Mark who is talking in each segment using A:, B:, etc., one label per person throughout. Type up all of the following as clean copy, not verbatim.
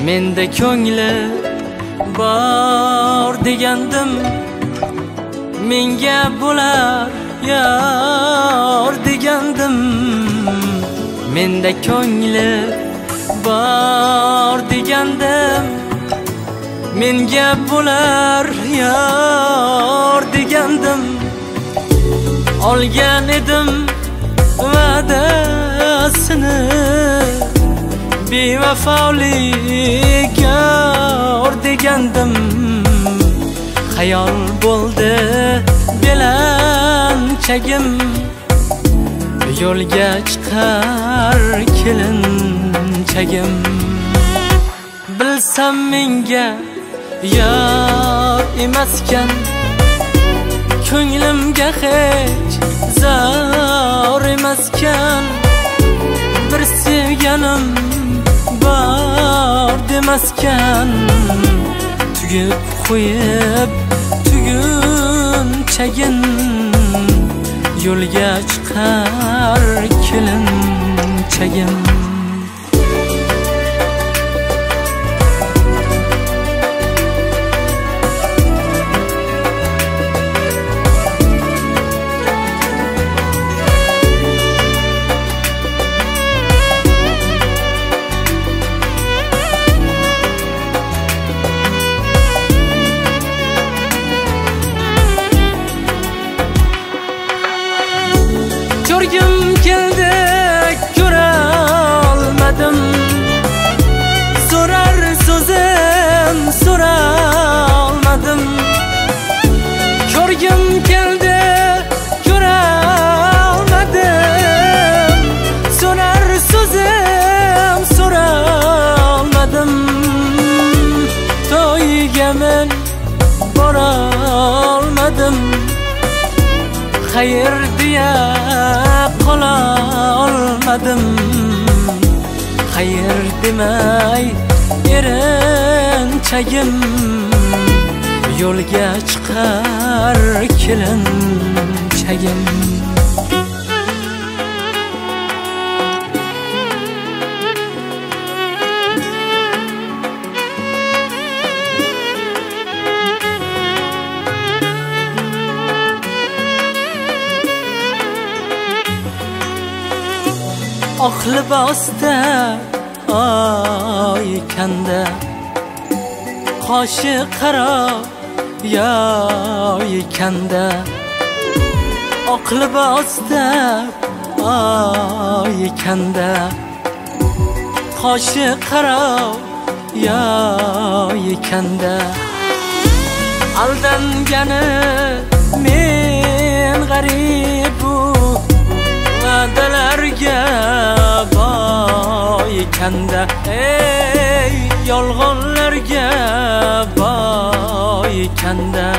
A: menda ko'ngli bor degandim, menga bo'lar yor degandim. Menda ko'ngli bor degandim, menga bo'lar yor degandim. Olgan edim va'dasini, bevafolik yor degandim. Xayol bo'ldi belanchagim, yo'lga chiqar kelinchagim. Bilsam menga yor emaskan, ko'nglimga hech zor emaskan. Bir sevganim bor demaskan, tugib qo'yib tugunchagin, yo'lga chiqar kelinchagim. Ko'rgim keldi, ko'ra olmadim, so'rar so'zim so'ra olmadim. Ko'rgim keldi, ko'ra olmadim, so'rar so'zim so'ra olmadim. To'yiga men bora olmadim, xayr deya qola olmadim. Xayr demay erinchagim, yo'lga chiqar kelinchagim. Oq libosda oy kanda, qoshi qaro yoy kanda. Oq libosda oy kanda, qoshi qaro yoy kanda. Aldangani men g'aribu, va'dalarga boy kanda. Ey yolg'onlarga boy kanda.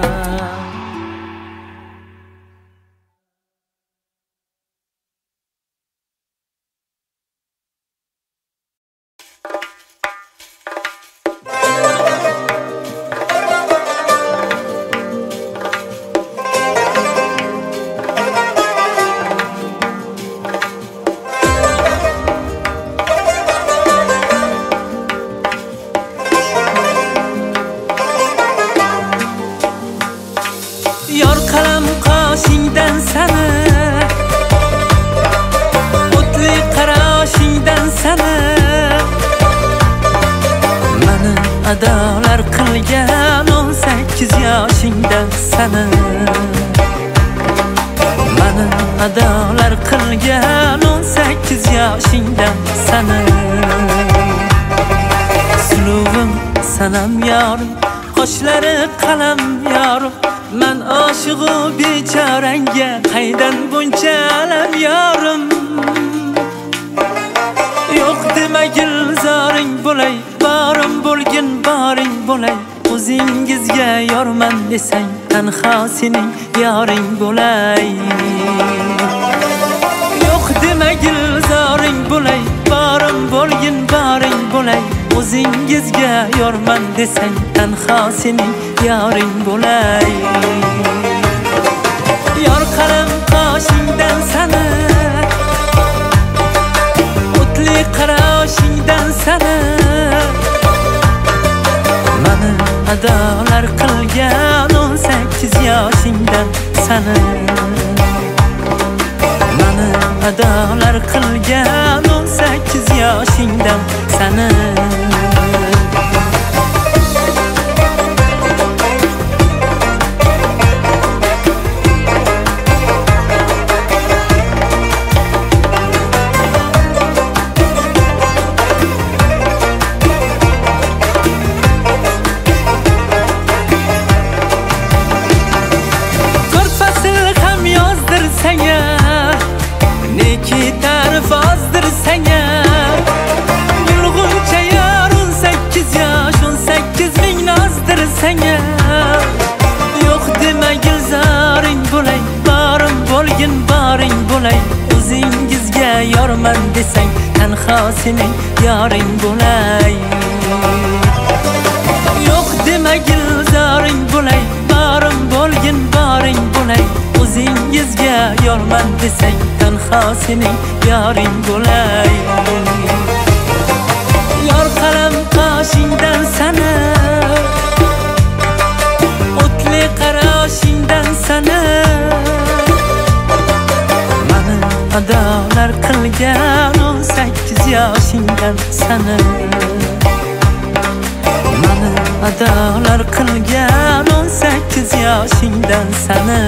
A: Yor qalam qoshingdan sani, o'tli qarashingdan sani, mani adolar qilgan 18 yoshingdan sani, mani adolar qilgan 18 yoshingdan sani. Suluvim sanam yorim, qoshlari qalam yorim, men aşığı bechoranga qaydan buncha alam yorim. Yo'q demagil zoring bo'lay, borim bo'lgin boring bo'lay. O'zingizga yorman desang, tanho sening yoring bo'lay. Yo'q demagil zoring bo'lay, borim bo'lgin boring bo'lay. O'zingizga yorman desang, tanho sening yoring bo'lay. Yor qalam qoshingdan sani, o'tli qarashingdan sani, adolar qilgan 18 yoshingdan sani mani adolar qilgan 18 yoshingdan sani neki tarif azdır sana Yulgunca yar 18 yaş 18 bin nazdır sana Yok deme gülzaring bo'lay Barim bo'lgin baring bo'lay O'zingizga yorman desang Tanho sening yoring bo'lay Yok deme gülzaring bo'lay Barim bo'lgin baring bo'lay O'zingizga yorman desang Tanho sening yoring bo'lay Yor qalam qoshingdan sana O'tli qarashingdan sana Mani adolar qilgan 18 yoshingdan sana Mani adolar qilgan 18 yoshingdan sana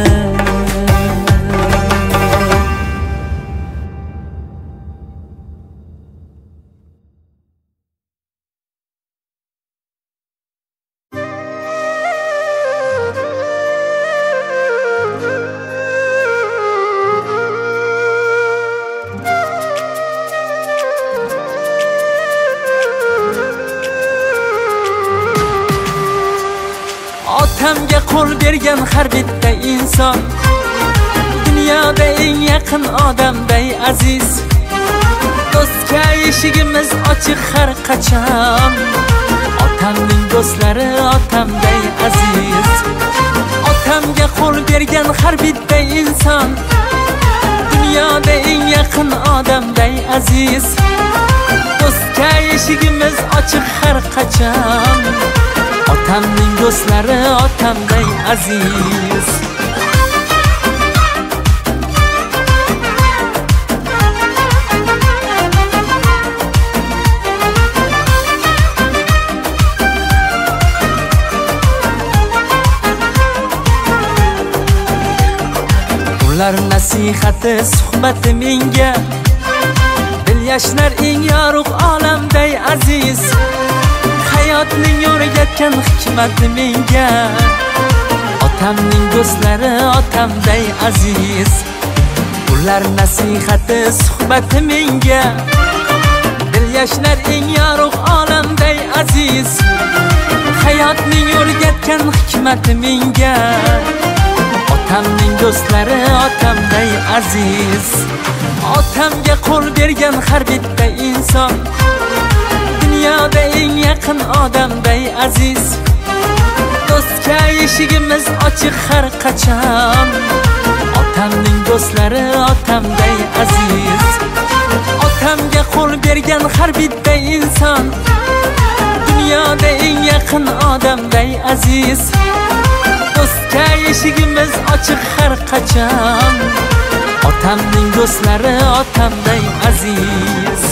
A: Otamga qo'l bergan har bitta inson Dunyoda eng yaqin odamday aziz Do'stga eshigimiz ochiq har qachon Otamning do'stlari otamday aziz Otamga qo'l bergan har bitta inson Dunyoda eng yaqin odamday aziz Do'stga eshigimiz ochiq har qachon Otamning do'stlari otamday aziz Ular nasihati suhbati menga Dil yashnar eng yorug' olamday aziz Hayotning o'rgatgan hikmati menga Otamning do'stlari otamday aziz Ular nasihati suhbati menga Dil yashnar eng yorug' olamday aziz Hayotning o'rgatgan hikmati menga Otamning do'stlari otamday aziz Otamga qo'l bergan har bitta inson Dunyoda eng yaqin odamday aziz Do'stga eshigimiz ochiq har qachon Otamning do'stlari otamday aziz Otamga qo'l bergan har bitta inson Dunyoda eng yaqin odamday aziz Do'stga eshigimiz ochiq har qachon Otamning do'stlari otamday aziz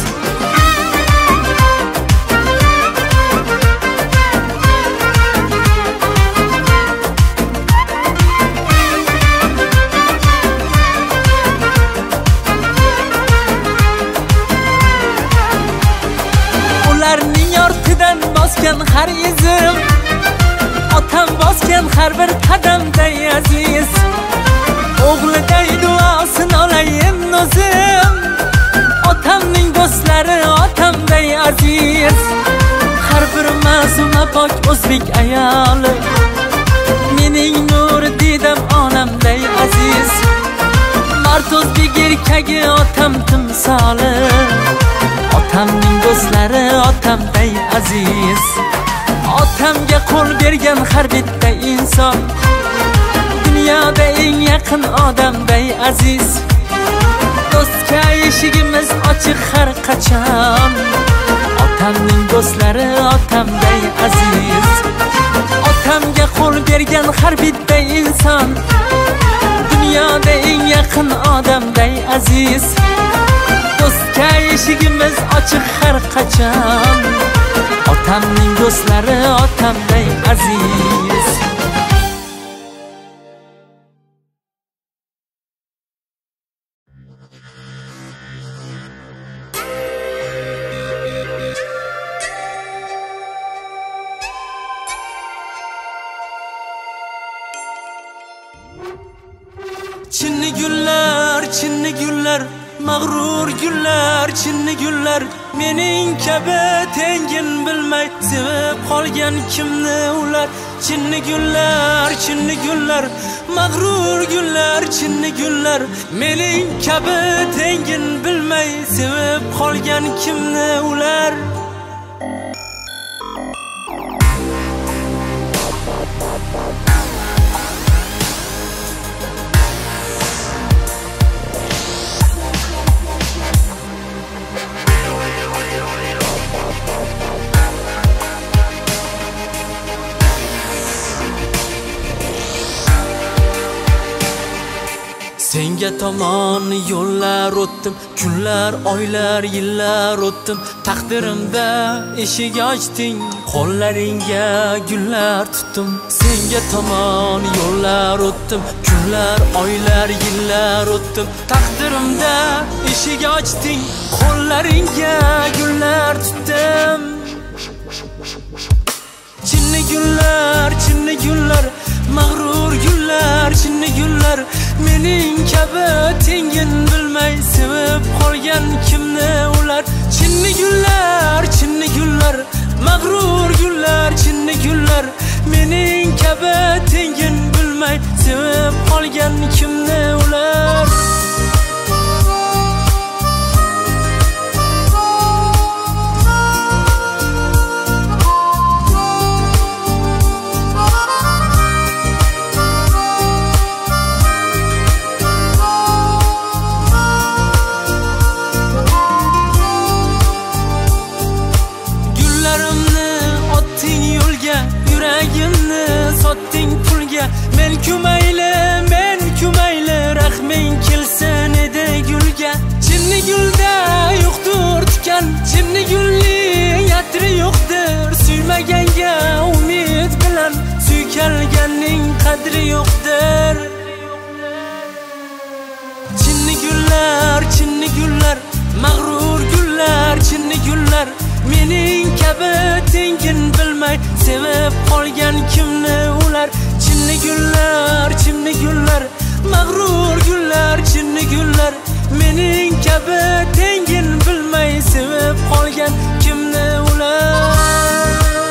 A: Ularning ortidan bosgan har izim Otam bosgan har bir qadamday aziz O'g'liday duosini olayin o'zim Otamning do'stlari otamday aziz Har bir ma'suma pok o'zbek ayoli Mening nur didam onamday aziz Mard o'zbek erkagi otam timsoli Otamning do'stlari otamday aziz Otamga qo'l bergan har bitta inson Dunyoda eng yaqin odamday aziz Do'stga eshigimiz ochiq har qachon Otamning do'stlari otamday aziz bergan har bitta inson dunyoda eng yaqin odamday aziz. Do'stga eshigimiz ochiq har qachon, otamning do'stlari otamday aziz. Chinni gullar, mag'rur gullar, chinni gullar, mening kabi tengin bilmay sevib qolgan kimni ular. Chinni gullar, mag'rur gullar, chinni gullar, mening kabi tengin bilmay sevib qolgan kimni ular. Senga tomon yo'llar o'tdim, kunlar, oylar, yillar o'tdim. Taqdirimda eshik ochding, qo'llaringga gullar tutdim. Senga tomon yo'llar o'tdim, kunlar, oylar, yillar o'tdim. Taqdirimda eshik ochding, qo'llaringga gullar tutdim. Chinni gullar, mag'rur gullar, chinni gullar, mening kabi tengin bilmay sevib qolgan kimni ular. Chinni gullar, mag'rur gullar, chinni gullar, mening kabi tengin bilmay sevib qolgan kimni ular. Sotding pulga, men kumayli, rahming kelsin edi gulga. Chinni gulda yo'qdir tikan, chinni gulning atri yo'qdir. Suymaganga umid bilan suykalganning qadri yo'qdir. Chinni gullar, mag'rur gullar, chinni gullar, mening kabi tengin bilmay sevib qolgan kimni ular. Chinni gullar, mag'rur gullar, chinni gullar, mening kabi tengin bilmay sevib qolgan kimni ular.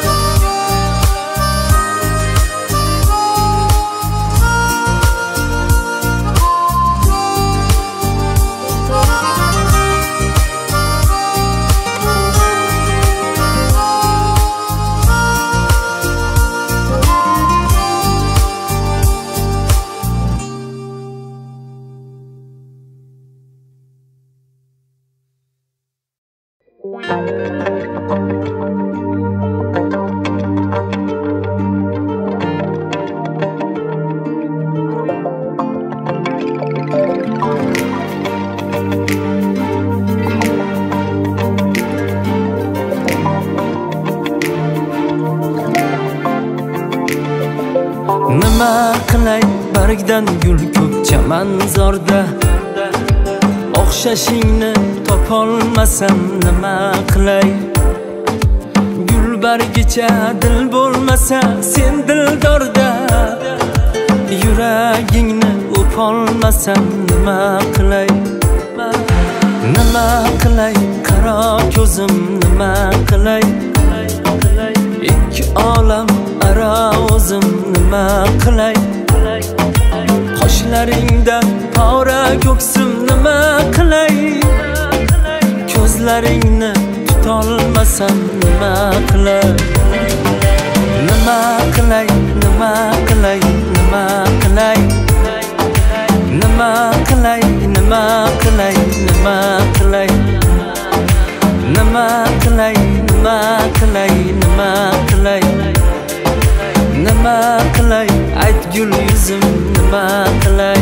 A: Nima qilay bargdan gul ko'p chamanzorda, o'xshashingni topolmasam nima qilay. Gul bargicha dil bo'lmasa sen dildorda, yuragingni o'polmasam nima qilay. Nima qilay qaro ko'zim, nima qilay. Ikki olam aro o'zim, nima qilay. Qoshlaringda pora ko'ksim, nima qilay. Ko'zlaringni tutolmasam nima qilay. Nima qilay, nima qilay, nima qilay. Nima qilay, nima qilay, nima qilay. Nima qilay, nima qilay, nima qilay. Nima nima qilay ayt gul yuzim nima qilay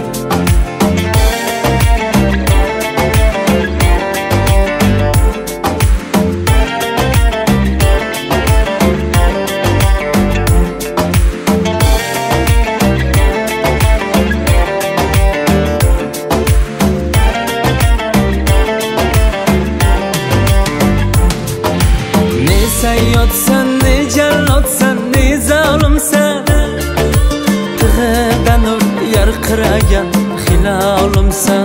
A: Yotsan ne jallotsan ne zolimsan tig'idan nur yarqiragan hilolimsan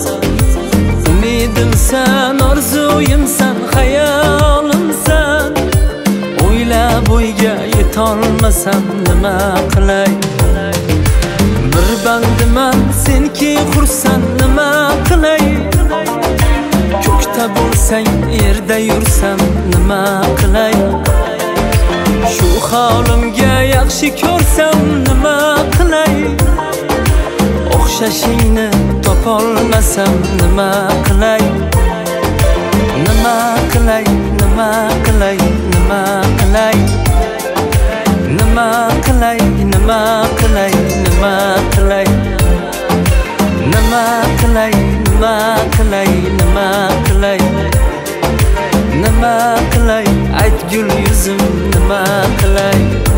A: umidimsan orzuyimsan xayolimsan o'ylab o'yga yetolmasam nima qilay bir bandiman senki xursan nima qilay ko'kda bo'lsang yerda yursam nima qilay shu holimga yaxshi ko'rsam nima qilay o'xshashingni topolmasam nima qilay nima qilay nima qilay nima qilay nima qilay nima qilay nima qilay nima qilay nima qilay nima qilay nima qilay ayt gul yuzim nima qilay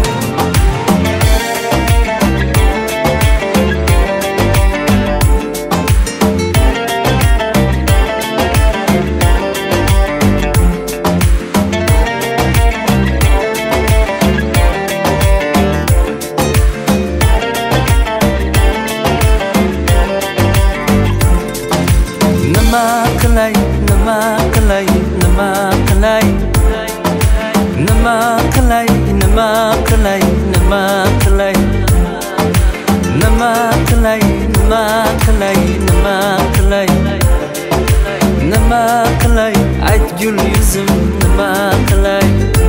A: nima qilay nima qilay nima qilay nima qilay nima qilay nima qilay nima qilay nima qilay nima qilay nima qilay ayt gul yuzim nima qilay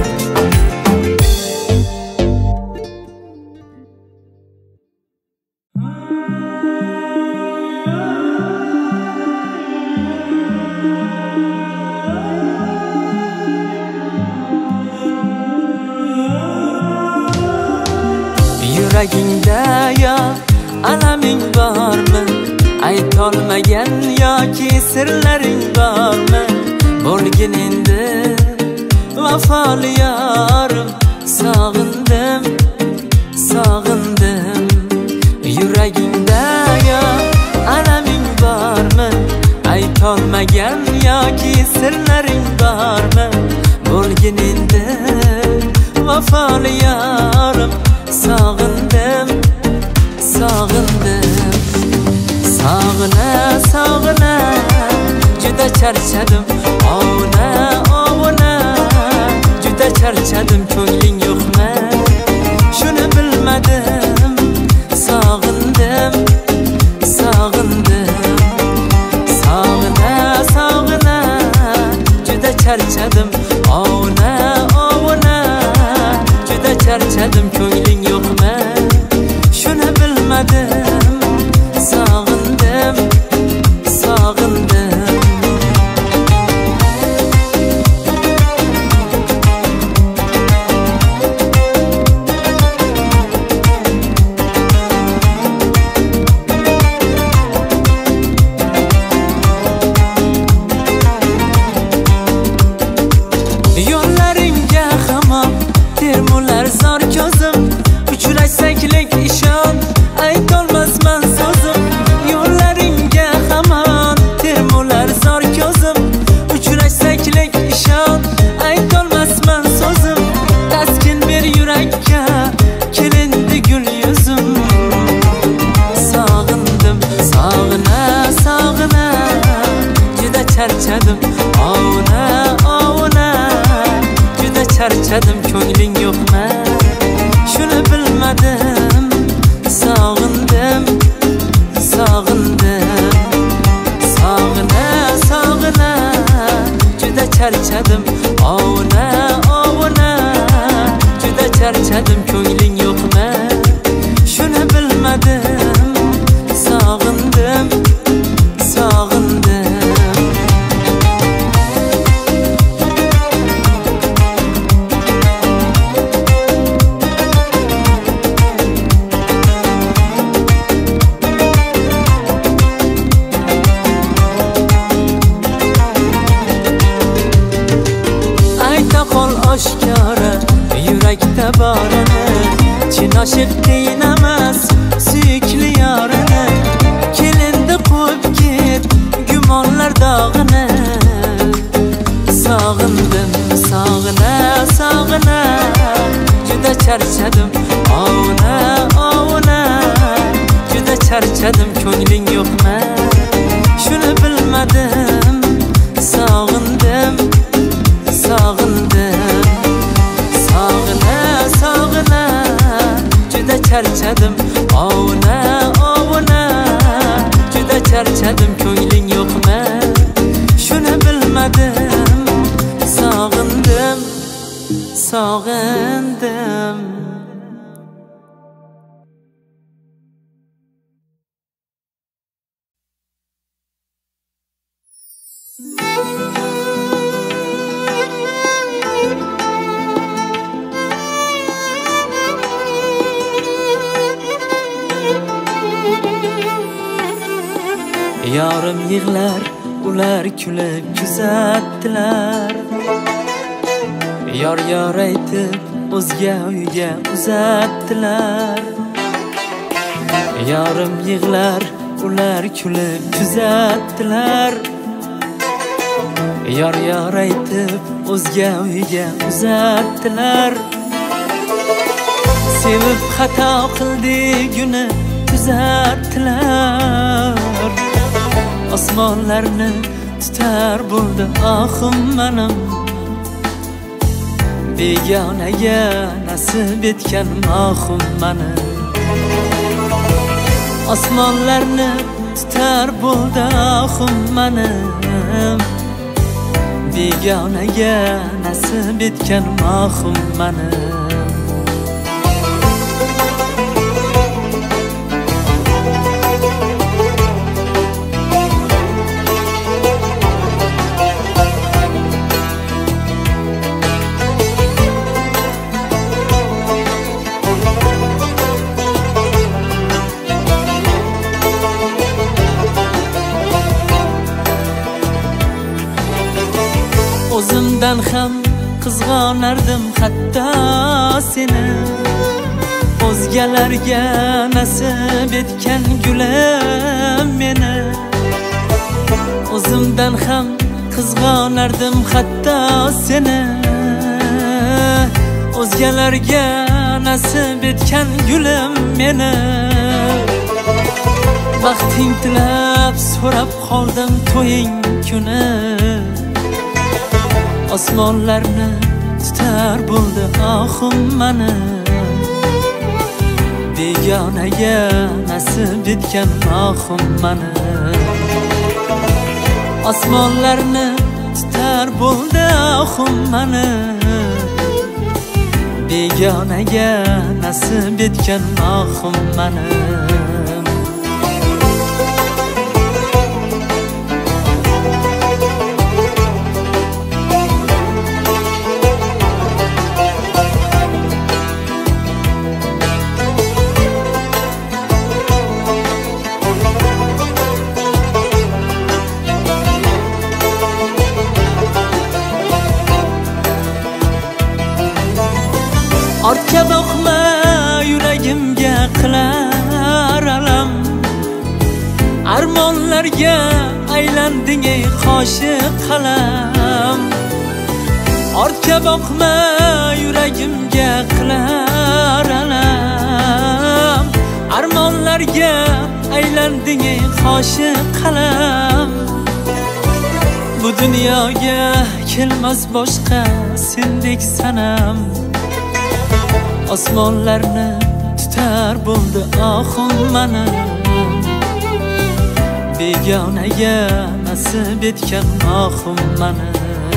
A: yuragingda yo alaming bormi aytolmagan yoki sirlaring bormi bo'lgin endi vafoli yorim sog'indim sog'indim yuragingda yo alaming bormi aytolmagan yoki sirlaring bormi bo'lgin endi vafoli yorim sog'indim sog'indim sog'ina sog'ina juda charchadim ovuna ovuna juda charchadim ko'ngling yo'qmi shuni bilmadim sog'indim sog'indim sog'ina sog'ina juda charchadim ovuna ovuna juda charchadim ko'ngling yo'qmi shuni bilmadim sog'indim sog'indim aşık qiynamaz suyukli yorini kelindi qo'yib ket gumonlar dog'ini sog'indim sog'ina sog'ina juda charchadim ovuna ovuna juda charchadim ko'ngling yo'qmi shuni bilmadim sog'indim sog'indim sog'ina sog'ina juda charchadim ovuna ovuna juda charchadim ko'ngling yo'qmi shuni bilmadim sog'indim sog'indim Yorim yig'lar, ular kulib kuzatdilar. Yor yor aytib o'zga uyga uzatdilar. Yorim yig'lar, ular kulib kuzatdilar. Yor yor aytib o'zga uyga uzatdilar. Sevib xato qildiguni tuzatdilar. Osmonlarni tutar bo'ldi ohim mening begonaga nasib etgan mohim mening osmonlarni tutar bo'ldi ohim mening begonaga nasib etgan mohim mening O'zimdan ham qizg'onardim hatto seni o'zgalarga nasib etgan gulim meni o'zimdan ham qizg'onardim hatto seni o'zgalarga nasib etgan gulim meni baxting tilab so'rab qoldim to'ying kuni osmonlarni tutar bo'ldi ohim mening begonaga nasib etgan mohim mening osmonlarni tutar bo'ldi ohim mening begonaga nasib etgan mohim mening ortga boqma yuragimga qilar alam armonlarga aylanding ey qoshiq qalam ortga boqma yuragimga qilar alam armonlarga aylanding ey qoshiq qalam bu dunyoga kelmas boshqa sendek sanam osmonlarni tutar bo'ldi ohim mening begonaga nasib etgan mohim mening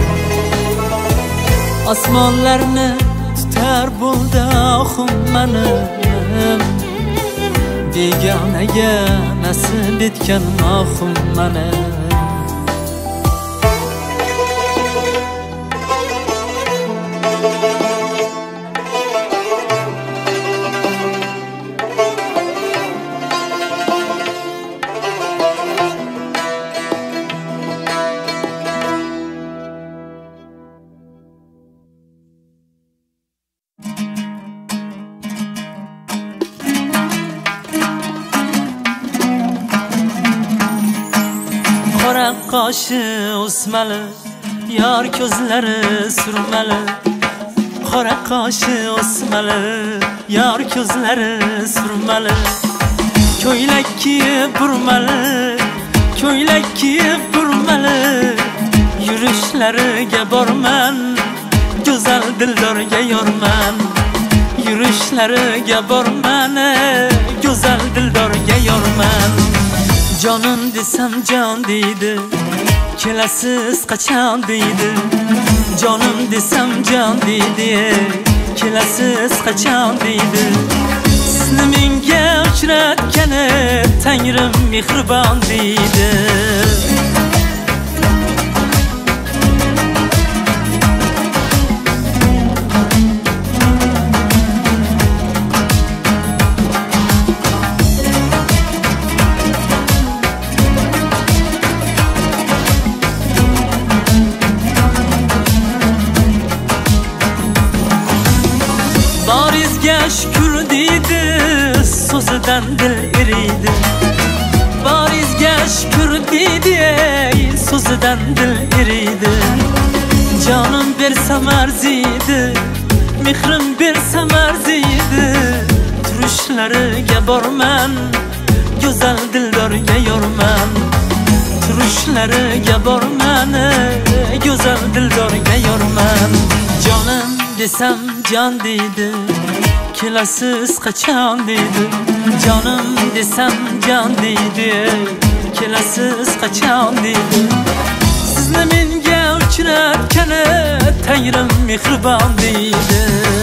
A: osmonlarni tutar bo'ldi ohim mening begonaga nasib etgan mohim mening qoshi o'smali, yor ko'zlari surmali. Qora qoshi o'smali, yor ko'zlari surmali. Ko'ylak kiyib burmali, ko'ylak kiyib burmali. Yurishlariga borman, go'zal dildorga yorman. Yurishlariga borman, go'zal dildorga yorman. Jonim desam jon deydi, kelasiz qachon deydi. Jonim desam jon deydi, kelasiz qachon deydi. Sizni menga uchratgani Tangrim mehribon deydi. Shukr deydi, so'zidan dil eriydi. Borizga shukr deydi, so'zidan dil eriydi. Jonim bersam arziydi, mehrim bersam arziydi. Turishlariga borman, go'zal dildorga yorman. Turishlariga borman, go'zal dildorga yorman. Jonim desam jon deydi, kelasiz qachon deydi. Jonim desam jon deydi, kelasiz qachon deydi. Sizni menga uchratgani Tangrim mehribon deydi.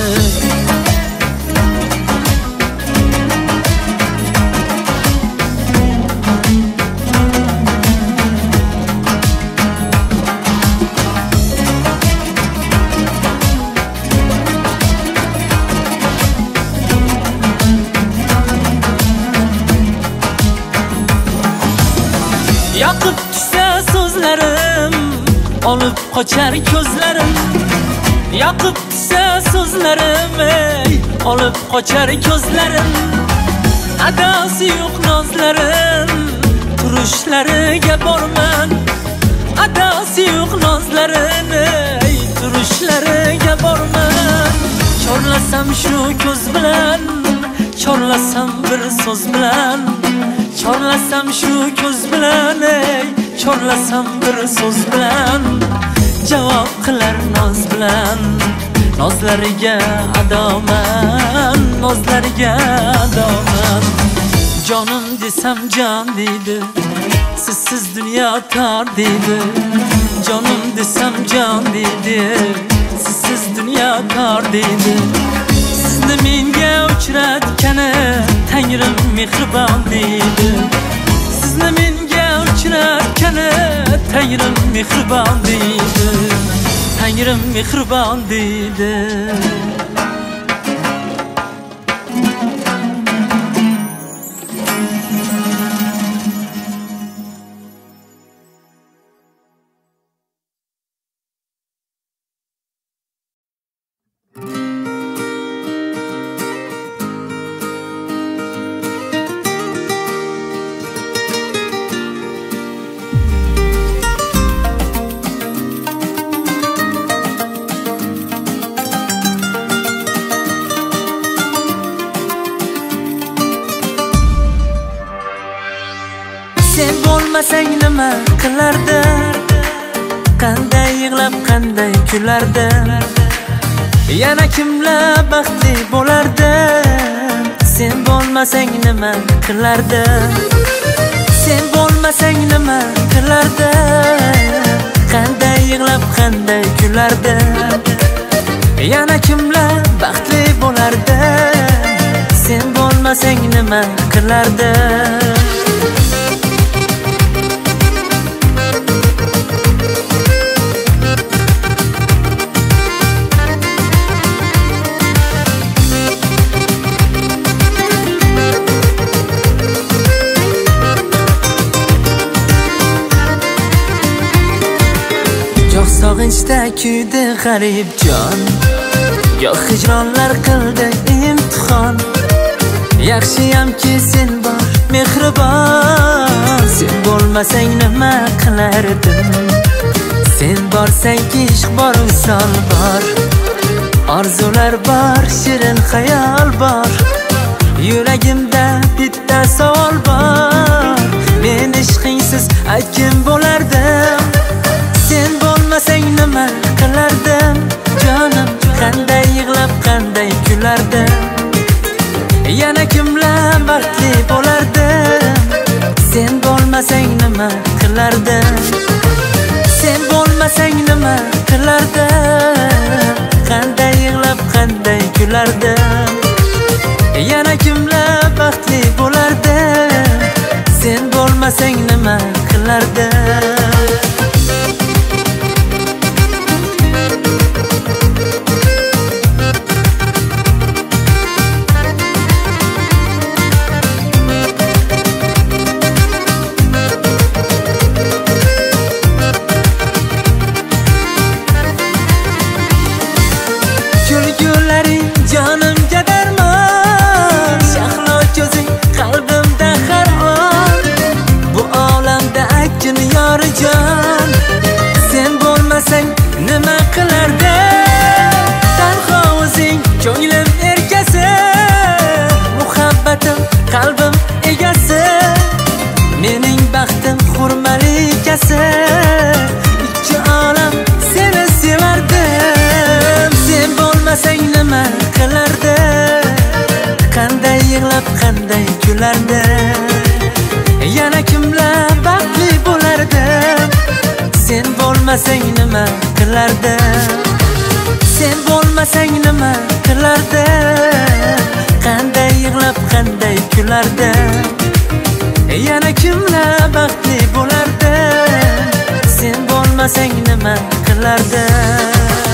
A: Yoqib tushsa so'zlarim, olib qochar ko'zlarim. Yoqib tushsa so'zlarim, olib qochar ko'zlarim. Adasi yo'q nozlarim, turishlariga borman. Adasi yo'q nozlarim, turishlariga borman. Chorlasam shu ko'z bilan, chorlasam bir so'z bilan. Chorlasam shu ko'z bilan, chorlasam bir so'z bilan. Javob qilar noz bilan, nozlariga adoman, nozlariga adoman. Jonim desam jon deydi, sizsiz dunyo tor deydi. Jonim desam jon deydi, sizsiz dunyo tor deydi. Sizni menga uchratgani Tangrim mehribon deydi. Sizni menga uchratgani Tangrim mehribon deydi. Tangrim mehribon deydi. Sen bo'lmasang nima qilardi? Qanday yig'lab, qanday kulardi? Yana kimlar baxtli bo'lardi? Sen bo'lmasang nima qilardi? Sen bo'lmasang nima qilardi? Qanday yig'lab, qanday kulardi? Yana kimlar baxtli bo'lardi? Sen bo'lmasang nima qilardi? Sog'inchda kuydi g'arib jon, goh hijronlar qildi imtihon. Yaxshiyamki sen bor mehribon. Sen bo'lmasang nima qilardim? Sen borsang ishq bor, visol bor, orzular bor, shirin xayol bor. Yuragimda bitta savol bor. Men ishqingsiz aytgan bo'lardim. Sen bo'lmasang nima qilardim? Jonim, qanday yig'lab, qanday kulardim? Yana kimlar baxtli bo'lardim? Sen bo'lmasang nima qilardim? Sen bo'lmasang nima qilardim? Qanday yig'lab, qanday kulardim? Yana kimlar baxtli bo'lardim? Sen bo'lmasang nima qilardim? Kulgularing jonimga darmon, shahlo ko'zing qalbimda haron. Bu olamda akin yorijon, sen bo'lmasang nima qilardim? Tanho o'zing ko'nglim erkasi, muhabbatim qalbim egasi, mening baxtim hurmalikasi. Ikki olam seni sevardim. Sen bo'lmasang nima qilardim? Qanday yig'lab, qanday kulardim? Yana kimlar baxtli bo'lardim? Sen bo'lmasang nima qilardim? Sen bo'lmasang nima qilardim? Qanday yig'lab, qanday kulardim? Yana kimlar baxtli bo'lardim? Sen bo'lmasang nima qilardim?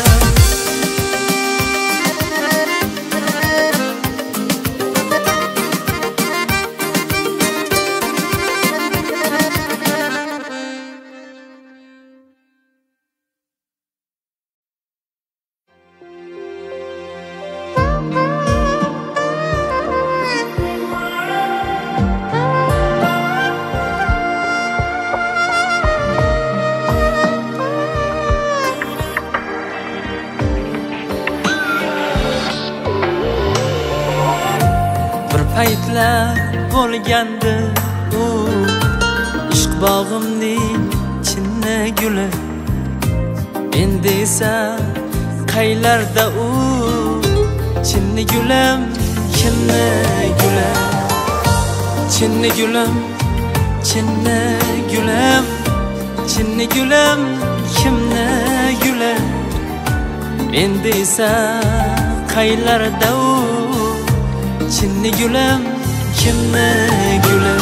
A: Paytlar bo'lgandi u ishq bog'imning chinni guli. Endi esa qaylarda u chinni gulim, kimni guli? Chinni gulim, chinni gulim, chinni gulim, kimni guli? Endi esa qaylarda u chinni gulim, kimni guli?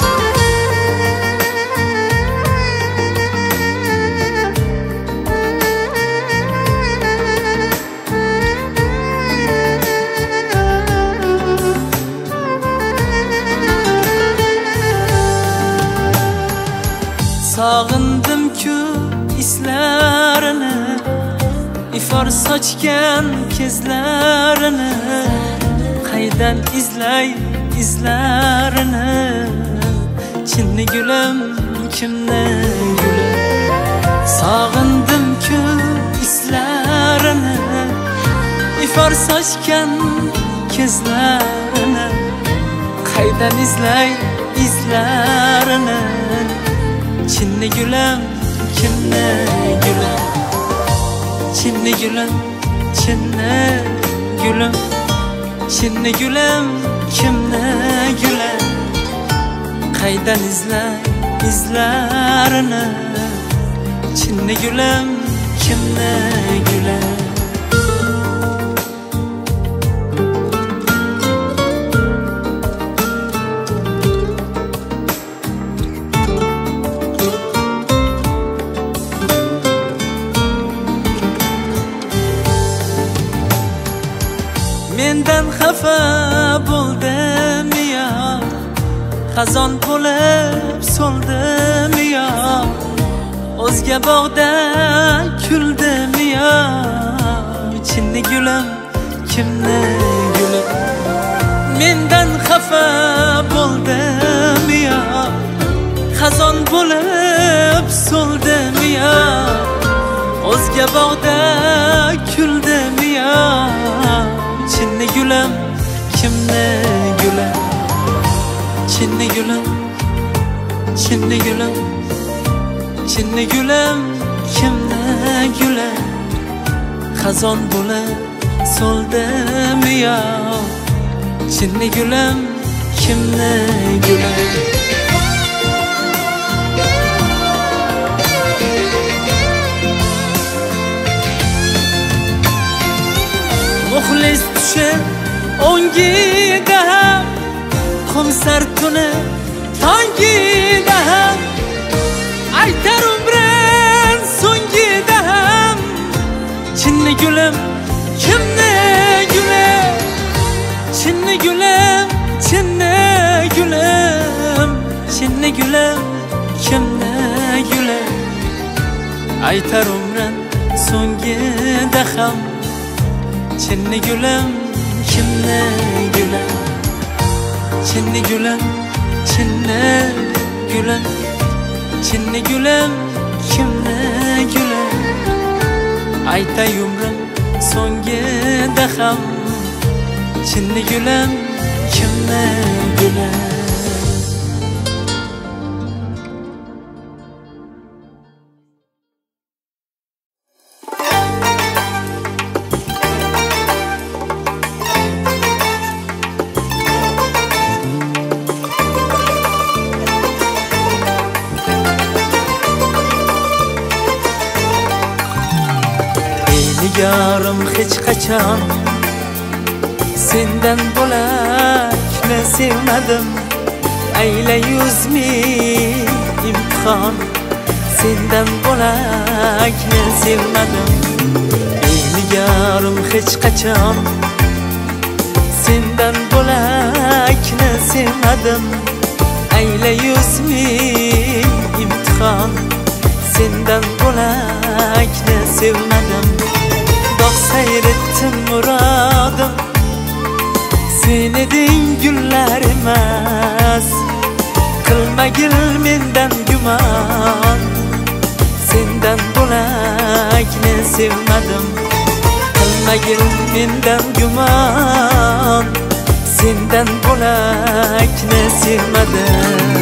A: Sog'indim-ku islarini, ifor sochgan kezlarini. Qaydan izlay izlarini? Chinni gulim, kimni guli? Sog'indim-ku islarini, ifor sochgan kezlarini. Qaydan izlay izlarini? Chinni gulim, kimni guli? Chinni gulim, chinni gulim, chinni gulim, kimni guli? Qaydan izlay izlarini? Chinni gulim, kimni guli? Mendan xafa bo'ldim yo, xazon bo'lib so'ldim yo, o'zga bog'da kuldim yo. Chinni gulim, kimni guli? Mendan xafa bo'ldim bo'lib so'ldim ya, o'zga bog'da kuldim ya. Chinni gulim, kimni gulim, chinni gulim, chinni gulim, chinni gulim, kimni gulim. Xazon bo'lib so'ldim ya, chinni gulim, kimni gulim. Muxlis tushib o'ngida ham, qumsar tuni tongida ham, aytar umrin so'ngida ham. Chinni gulim, kimni gulim, chinni gulim, chinni gulim, chinni gulim, kimni gulim. Aytar umrin so'ngida ham, chinni gulim, kimni gulim, chinni gulim, chinni gulim, chinni gulim, kimni gulim. Aytay umrim so'ngida ham, chinni gulim, kimni gulim. Yarim hech qachon sendan bo'lakni sevmadim. Ayla yuz ming imtihon, sendan bo'lakni sevmadim. Yarim hech qachon sendan bo'lakni sevmadim. Ayla yuz ming imtihon, sendan bo'lakni sevmadim. Dog' sayrettim muradim, sen eding gullar emas. Qilmagil mendan gumon, sendan bo'lakni sevmadim. Qilmagil mendan gumon, sendan bo'lakni sevmadim.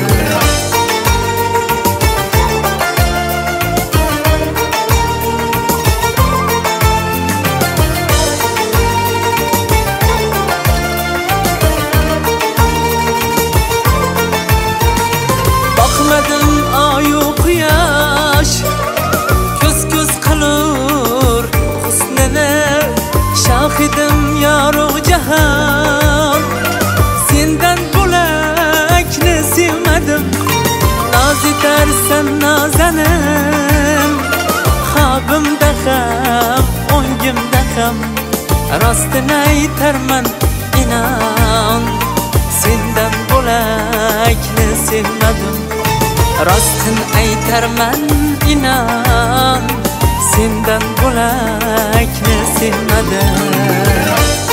A: Bakmadım ayu quyosh, ko'z qilur husnini. Shohidim yorug' jahon, sendan bo'lakni sevmadim. Noz etarsan nozanim, xobimda ham o'ngimda ham. Rostini aytarman inon, sendan bo'lakni sevmadim. Rostini aytarman inon, sendan bo'lakni sevmadim.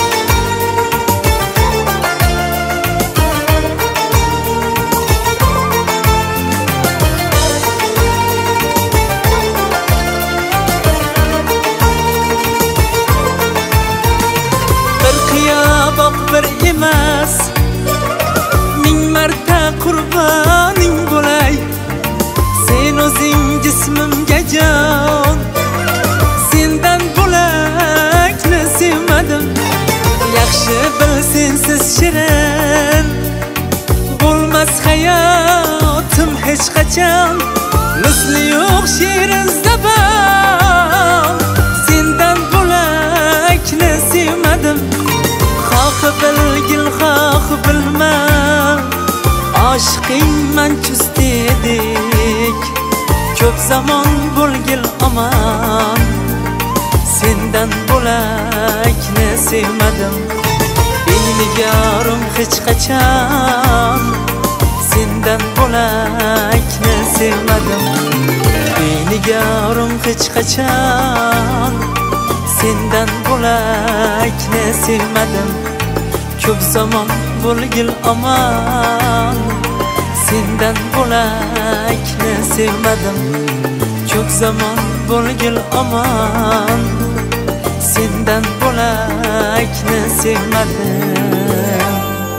A: Bir qiyoboq bir emas, ming marta qurboning bo'lay. Sen o'zing jismimga jon, sendan bo'lakni sevmadim. Yaxshi bil sensiz shirin bo'lmas hayotim hech qachon. Misli yo'q shirin zabon, sendan bo'lakni sevmadim. Xohi bilgil, xohi bilma, oshiqing man chust edik. Ko'p zamon bo'lgil omon, sendan bo'lakni sevmadim. Nigorim hech qachon sendan bo'lakni sevmadim. Nigorim hech qachon sendan bo'lakni sevmadim. Ko'p zamon bo'lgil omon, Sendan bo'lakni sevmadim, ko'p zaman bo'lgil omon. Sendan bo'lakni sevmadim.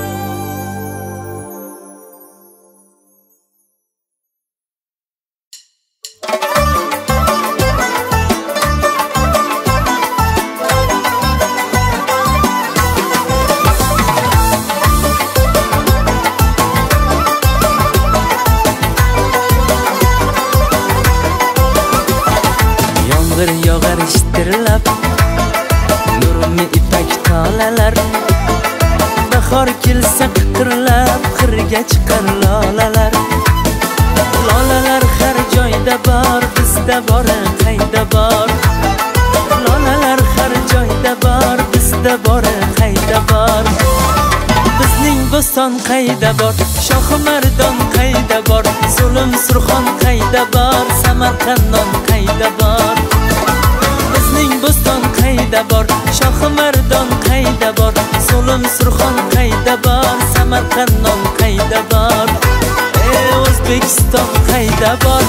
A: Yog'ar ishtirlab, nurli ipak tolalar. Bahor kelsa qiqirlab, qirga chiqar lolalar. Lolalar har joyda bor, bizda bor qayda bor. Lolalar har joyda bor, bizda bor qayda bor. Bizning bo'ston qayda bor, shohi mardon qayda bor. Zulm Surxon qayda bor, Samarqandon qayda bor. Bizning bo'ston qayda bor, shohi mardon qayda bor. Zulm Surxon qayda bor, Samarqandon qayda bor. O'zbekiston qayda bor.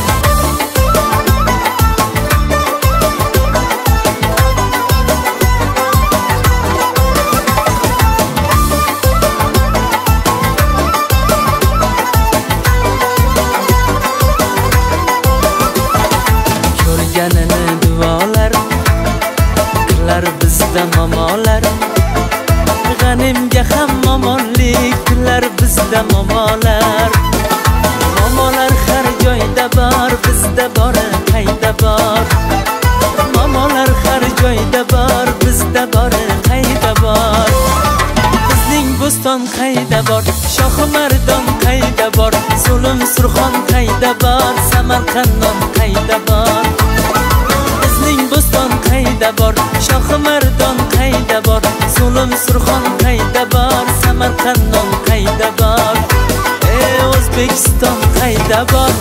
A: Ko'rganini duolar qilar bizda momolar. G'animga ham momonlik tilar bizda momolar. Momolar har joyda bor, bizda bor qayda bor. Momolar har joyda bor, bizda bor qayda bor. Bizning bo'ston qayda bor, shohi mardon qayda bor. Zulm Surxon qayda bor, Samarqandon qayda bor. Bizning bo'ston qayda bor, shohi mardon qayda bor. Zulm Surxon qayda bor, Samarqandon qayda bor. O'zbekiston qayda bor.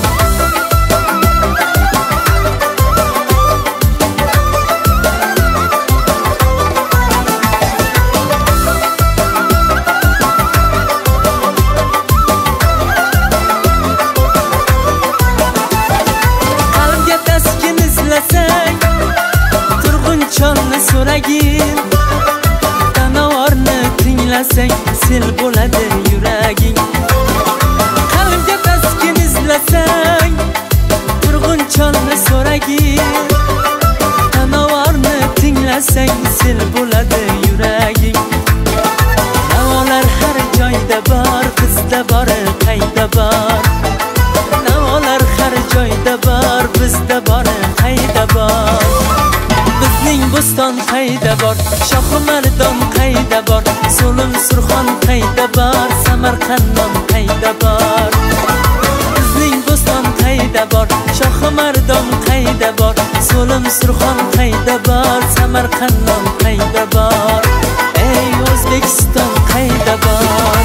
A: Qalbga taskin izlasang, Turg'unchonni so'ragin. Tanovarni tinglasang, sil bo'ladi yuraging. Qalbga taskin izlasang, Turg'unchonni so'ragin. Tanovarni tinglasang, sil bo'ladi yuraging. Navolar har joyda bor, bizda bor qayda bor. Navolar har joyda bor, bizda bor qayda bor. Bizning bo'ston qayda bor, shohi mardon qayda bor. Zulm Surxon qayda bor, Samarqandon qayda bor. Bizning bo'ston qayda bor, shohi mardon qayda bor. Zulm Surxon qayda bor, Samarqandon qayda bor. O'zbekiston qayda bor.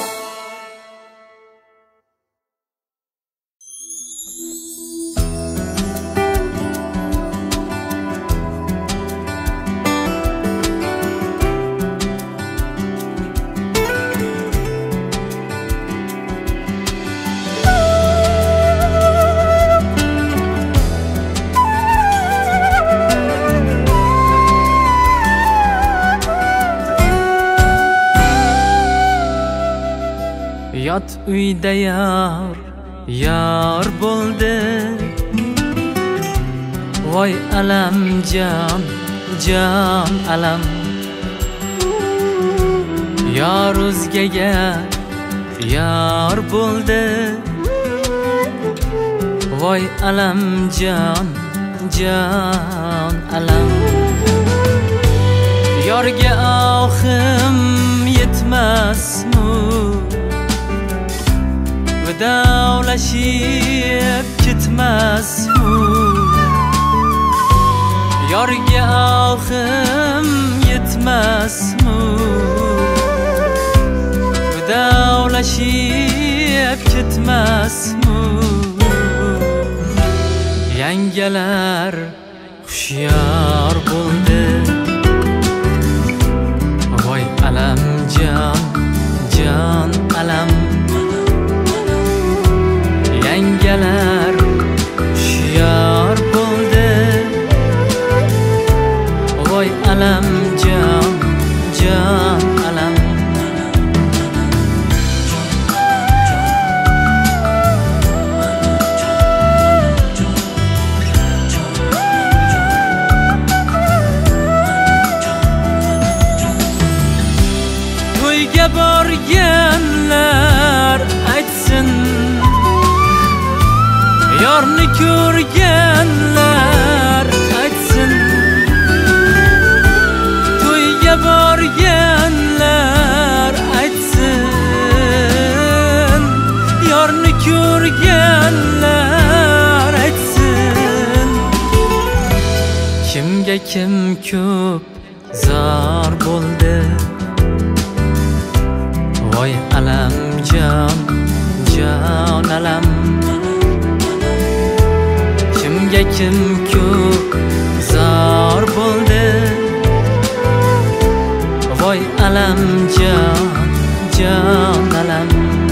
A: Yot uyda yar bo'ldi. Voy alam jon alam. Yor o'zgaga yar bo'ldi. Voy alam jon alam. Yorga ohim yetmasmi? Vidolashib ketmasmi? Yorga ohim yetmasmi? Vidolashib ketmasmi? Yangalar hushyor bo'ldi. Voy alam jon alam. ko'rganlar aytsin, to'yga borganlar aytsin, yorni ko'rganlar aytsin. Kimga kim ko'p zor bo'ldi, voy alam jon, jon alam. Kimga kim ko'p zor bo'ldi, voy alam jon, jon alam.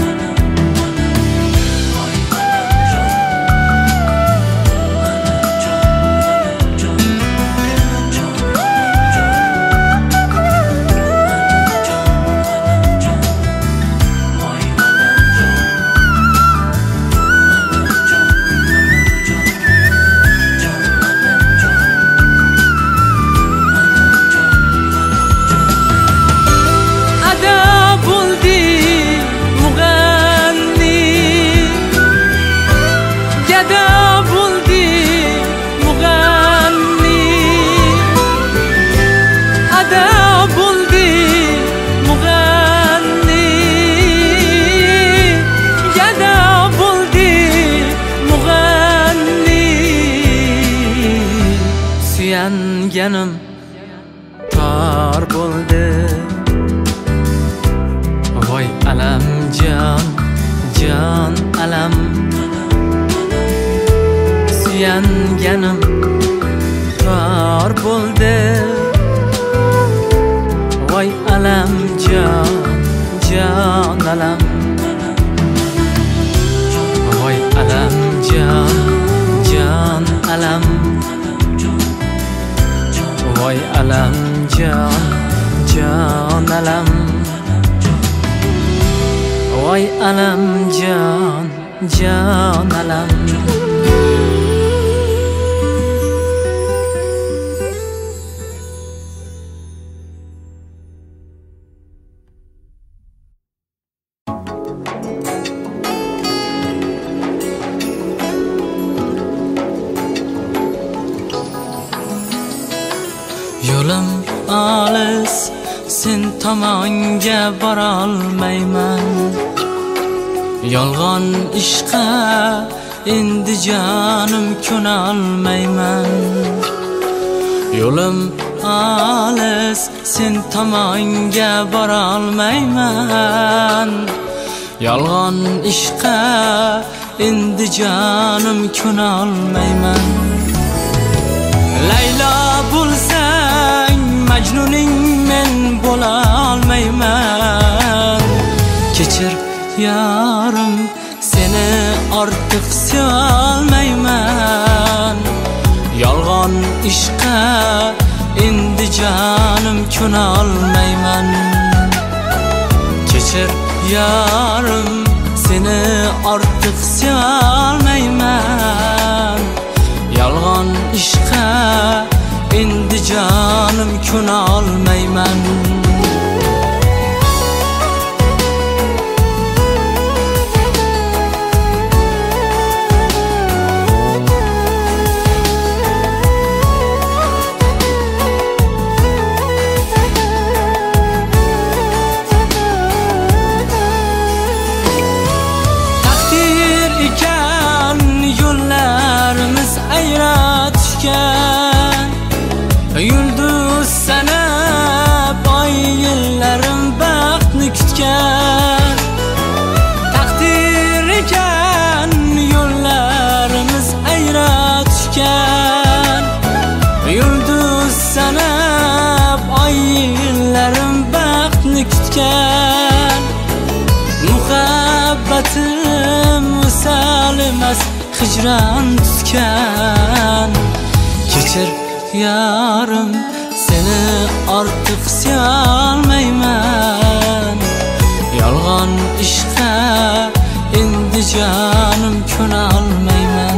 A: Suyanganim tor bo'ldi, voy alam jon, jon alam. Suyanganim tor bo'ldi, voy alam jon, jon alam. Voy alam jon, jon alam. Voy alam jon, jon alam. Voy alam jon, jon alam. Yo'lim olis, sen tomonga borolmayman. Yolg'on ishqa endi jonim ko'nolmayman. Yo'lim olis, sen tomonga borolmayman. Yolg'on ishqa endi jonim ko'nolmayman. Laylo bo'lsang Majnuning men bo'la olmayman. Kechir yarim, seni ortiq sevolmayman. Yolg'on ishqa endi jonim ko'nolmayman. Kechir yarim, seni ortiq sevolmayman. Yolg'on ishqa endi jonim ko'nolmayman. Taqdir ekan yo'llarimiz ayratishgan. Yulduz sanab oy yillarim baxtni kutgan. Taqdir ekan yo'llarimiz ayratishgan. Yulduz sanab oy yillarim baxtni kutgan. Muhabbatim usal emas, hijron tutgan. Kechir yarim, seni ortiq sevolmayman. Yolg'on ishqa endi jonim ko'nolmayman.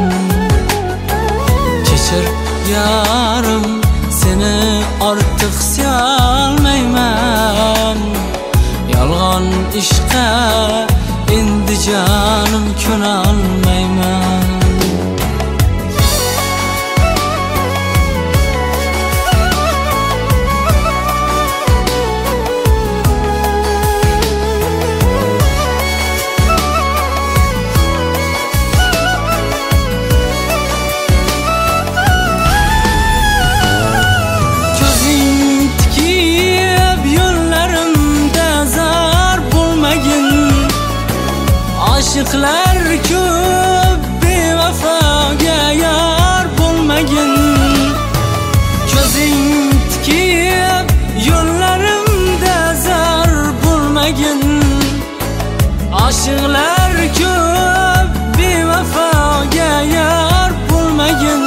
A: Kechir yarim, seni ortiq sevolmayman. Yolg'on ishqa endi jonim ko'nolmayman. Aşıqlar ko'p bevafoga yor bo'lmagin. Ko'zing tikib yo'llarimda zar bo'lmagin. Aşıqlar ko'p bevafoga yor bo'lmagin.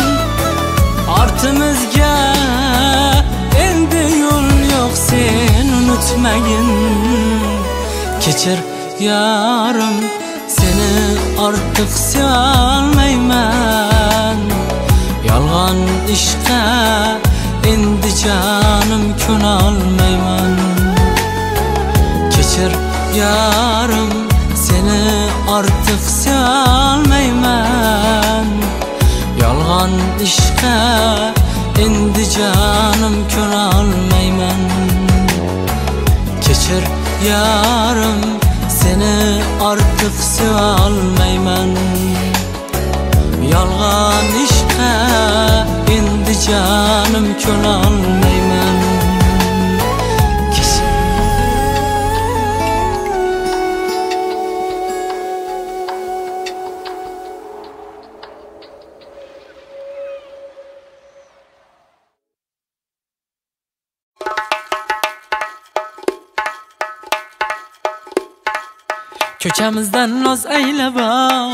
A: Ortimizga endi yo'l yo'q, sen unutmagin. Kechir yarim, seni ortiq sevolmayman. Yolg'on ishqa endi jonim ko'nolmayman. Kechir yarim, seni ortiq sevolmayman. Yolg'on ishqa endi jonim ko'nolmayman. Kechir yarim, seni ortiq sevolmayman. Yolg'on ishqa endi jonim ko'nolmayman. Ko'chamizdan noz aylabon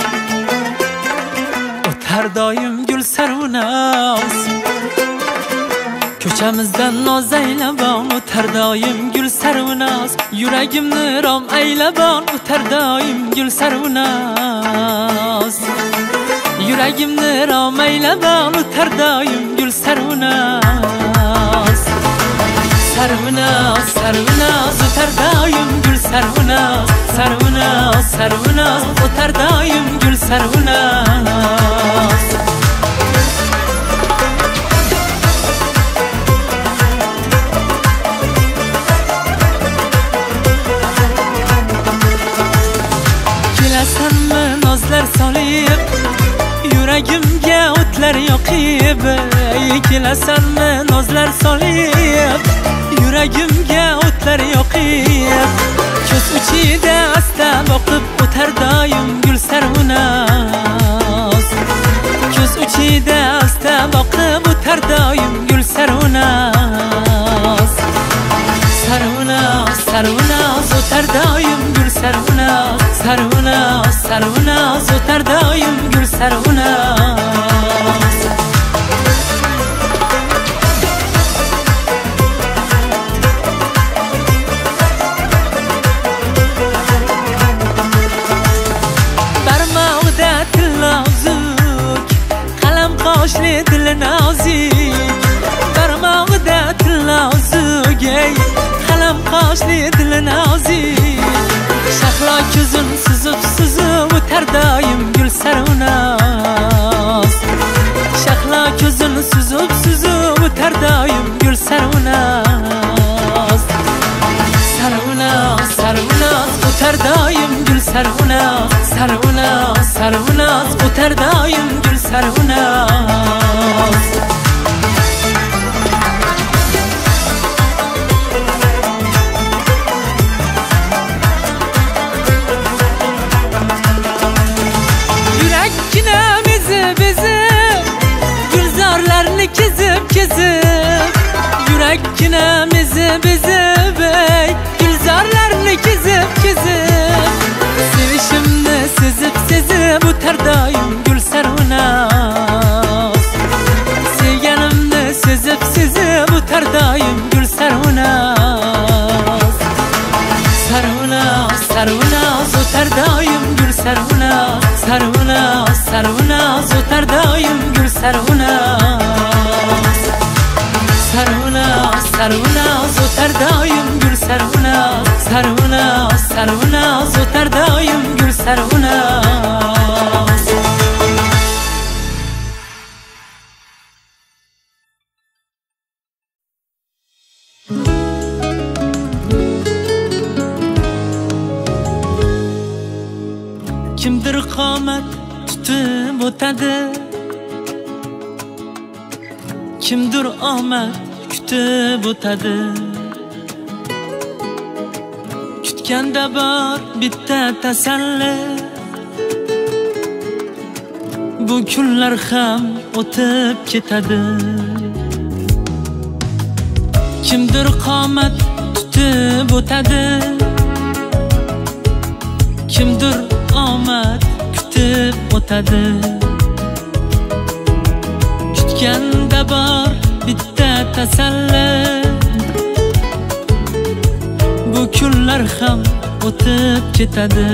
A: o'tar doim gul sarvinoz. Ko'chamizdan noz aylabon o'tar doim gul sarvinoz. Yuragimni rom aylabon o'tar doim gul sarvinoz. Yuragimni rom aylabon o'tar doim gul sarvinoz. Sarvinoz, sarvinoz o'tar doim gul sarvinoz. Sarvinoz, sarvinoz o'tar doim gul sarvinoz. Kelasanmi nozlar solib, yuragimga o'tlar yoqib. Kelasanmi nozlar solib, yuragimga o'tlar yoqib. Ko'z uchida asta boqib o'tar doim gul sarvinoz. Ko'z uchida asta boqib o'tar doim gul sarvinoz. Sarvinoz, sarvinoz o'tar doim gul sarvinoz. Sarvinoz, sarvinoz o'tar doim gul sarvinoz. Qoshli dili nozik, barmog'ida til nozik, qalam qoshli dili nozik. Shahlo ko'zim suzib o'tar doim gul sarvinoz. Shahlo ko'zim suzib o'tar doim gul sarvinoz. Sarvinoz, sarvinoz o'tar doim gul sarvinoz. Sarvinoz, sarvinoz o'tar doim gul sarvinoz. Yurakkina bezib, gulzorlarni kezib. Yurakkina bezib, gulzorlarni kezib. Sevishimni sezib o'tar doim gul sarvinoz. Sevganimni sezib o'tar doim gul sarvinoz. Sarvinoz, sarvinoz o'tar doim gul sarvinoz. Sarvinoz, sarvinoz o'tar doim gul sarvinoz. Sarvinoz, sarvinoz o'tar doim gul sarvinoz. Sarvinoz, sarvinoz o'tar doim gul sarvinoz. Kimdir qomat tutib o'tadi, kimdir omad kutib o'tadi. kutganda bor bitta tasalli, bu kunlar ham o'tib ketadi. Kimdir qomat tutib o'tadi, kimdir omad kutib o'tadi. Kutganda bor bitta tasalli, bu kunlar ham o'tib ketadi.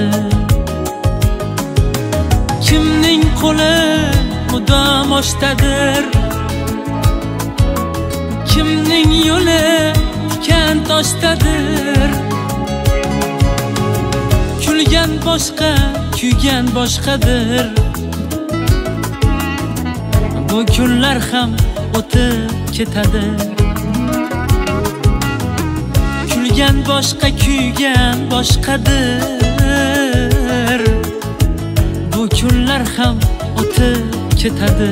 A: Kimning qo'li mudom oshdadir, kimning yo'li tikan toshdadir. Kulgan boshqa, kuygan boshqadir. Bu kunlar ham o'tib ketadi. Kulgan boshqa, kuygan boshqadir. Bu kunlar ham o'tib ketadi.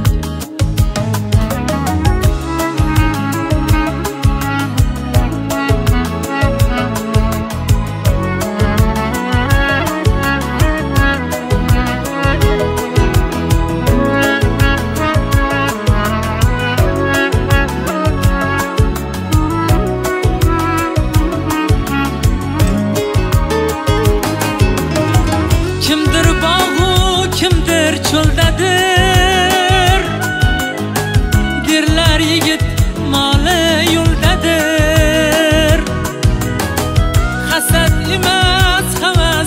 A: Kimdir bog'u, kimdir cho'ldadir. Derlar yigit moli yo'ldadir. Hasad emas, havas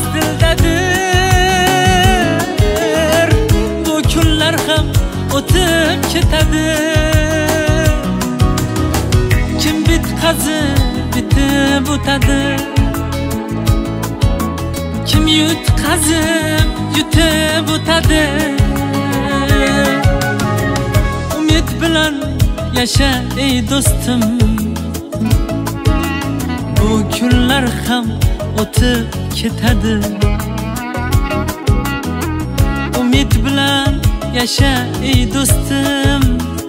A: dildadir. Bu kunlar ham o'tib ketadi. Kim bitqazib bitib o'tadi, kim yutqazib yutib o'tadi. Umid bilan yasha ey do'stim, bu kunlar ham o'tib ketadi. Umid bilan yasha ey do'stim,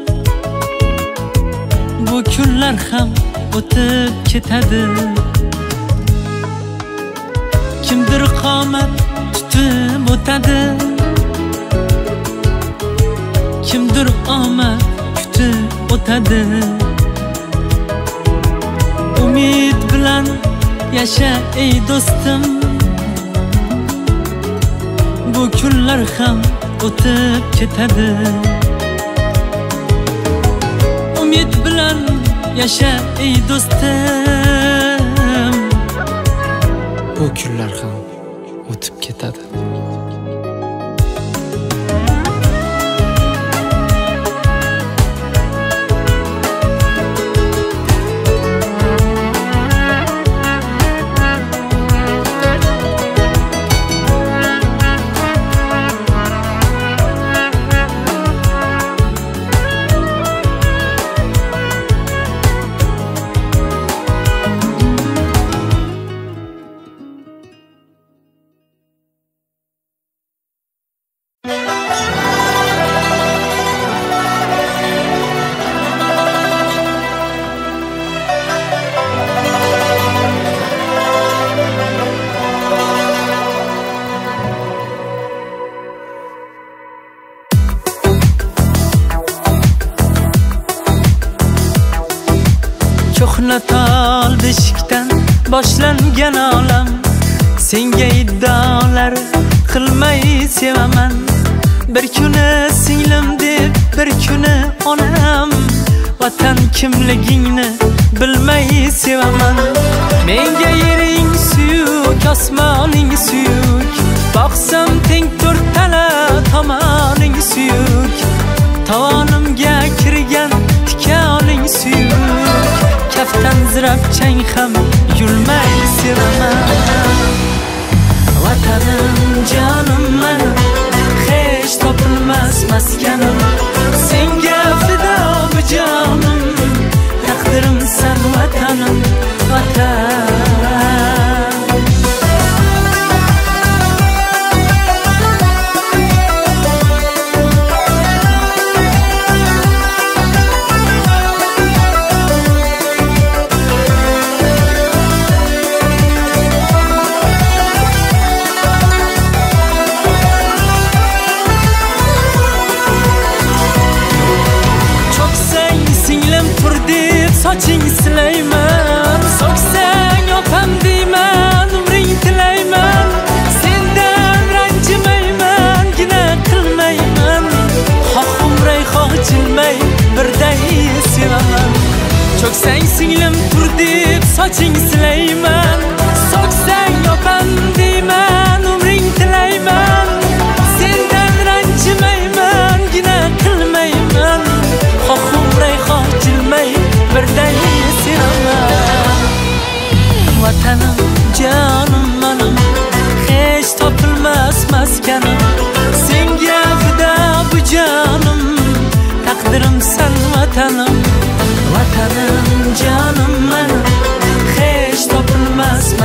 A: bu kunlar ham o'tib ketadi. Kimdir qomat tutib o'tadi, kimdir omad kutib o'tadi. Umid bilan yasha ey do'stim, bu kunlar ham o'tib ketadi. Umid bilan yasha ey do'stim, bu kunlar ham o'tib ketadi. Ko'hnatal beshikdan boshlangan olam, senga iddaolar qilmay sevaman. Bir kuni singlim deb, bir kuni onam, vatan kimligingni bilmay sevaman. Menga yering suyuk, osmoning suyuk, boqsam teng to'rttala tomoning suyuk. Tovonimga kirgan tikoning suyuk, kaftan zirabchang ham yurmay sevaman. Vatanim jonim menim, hech topilmas maskanim, senga fido bu jonim. Taqdirimsan vatanim, vatan.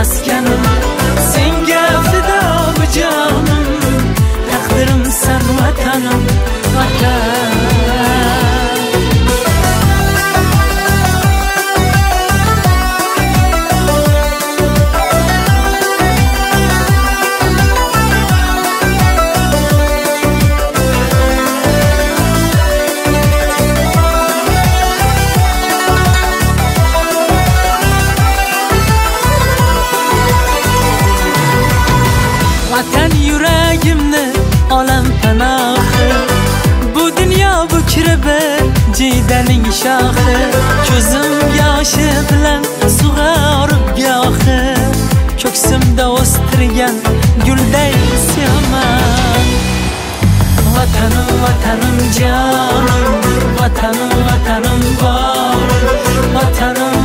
A: maskanim. Senga fido bu jonim, taqdirim san vatanim, vatan. Vatan yüreğimni olam panohi, bu dunyo bu kiribir jiydaning shoxi. Ko'zim yoshi bilan sug'orib gohi, ko'ksimda o'stirgan gulday sevaman. Vatanim vatanim jonim, vatanim vatanim borim, vatanim